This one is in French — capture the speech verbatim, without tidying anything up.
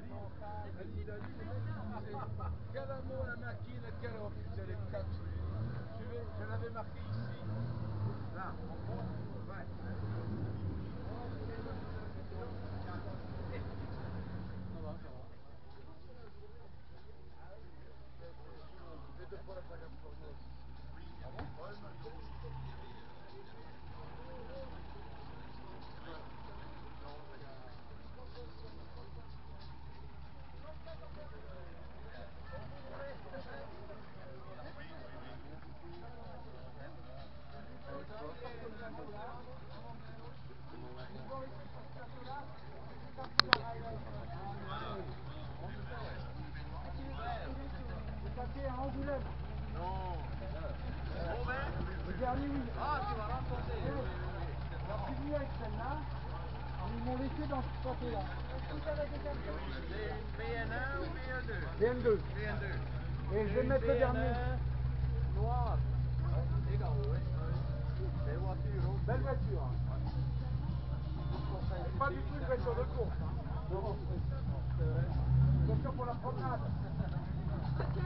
Quel amour la maquille, quel officier, les quatre. Tu veux, je l'avais marqué ici. Là, ouais. Ça va, ça va. Et deux fois la saga pour moi aussi. Ah bon? Non. Le dernier, oui. Ah, tu vas remporter. Alors, c'est venu avec celle-là. Ils m'ont laissé dans ce papier-là. B N un ou B N deux? B N deux. B N deux. Et je vais mettre le dernier. Noir. Belle voiture. Belle voiture. Pas du tout une voiture de course. Hein. Non, c'est vrai. Une voiture pour la promenade.